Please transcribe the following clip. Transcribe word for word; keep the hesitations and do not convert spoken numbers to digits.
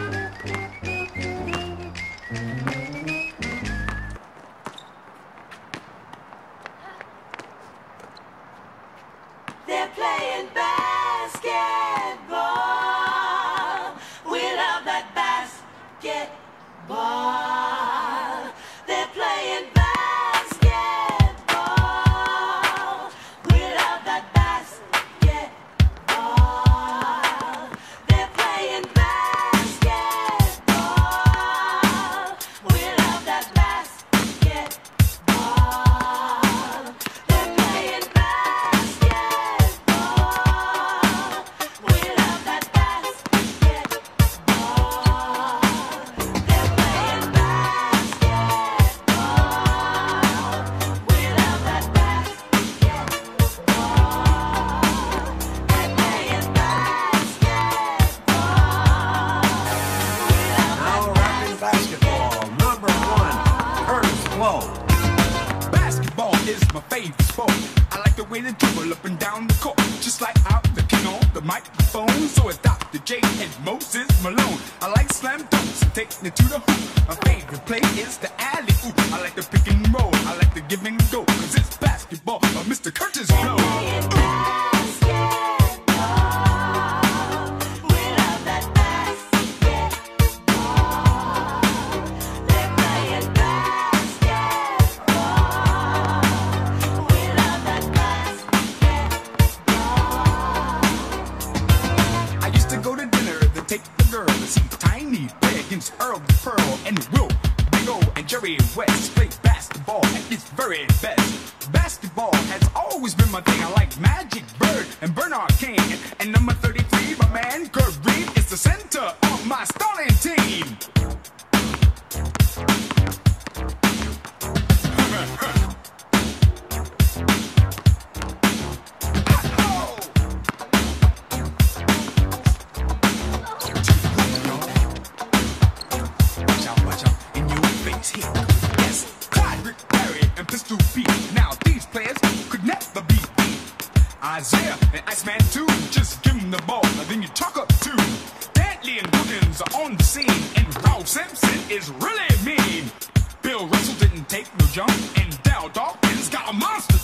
They're playing basketball. We love that basketball. They're playing basketball. We love that basketball. They're playing basketball. We love that basketball. They're playing basketball. We love that basketball. They're playing basketball. We love that basketball. They're playing Now rapping basketball, number one, Curtis Blow. Basketball is my favorite sport. I like the way they dribble up and down the court, just like out the king on the microphone. So it's Doctor J and Moses Malone. I like slam dunks and taking it to the hoop. My favorite play is the alley oop. I like the pick and roll. I like the give and go, cause it's basketball of Mister Curtis Blow. I used to go to dinner to take the girl to see Tiny play against Earl the Pearl and Will, Big O, and Jerry West play basketball at its very best. Basketball has always been my thing. I like Magic Bird and Bernard King. And number thirty-three, my man, Kurt Reed, is the center of my starting team. Watch out, watch out, in your face here. Yes, Clyde, Rick, Barry, and Pistol Pete. Now these players could never be beat. Isaiah and Iceman too, just give them the ball, and then you talk up too. Dantley and Wilkins are on the scene, and Ralph Simpson is really mean. Bill Russell didn't take no jump, and Dal Dawkins got a monster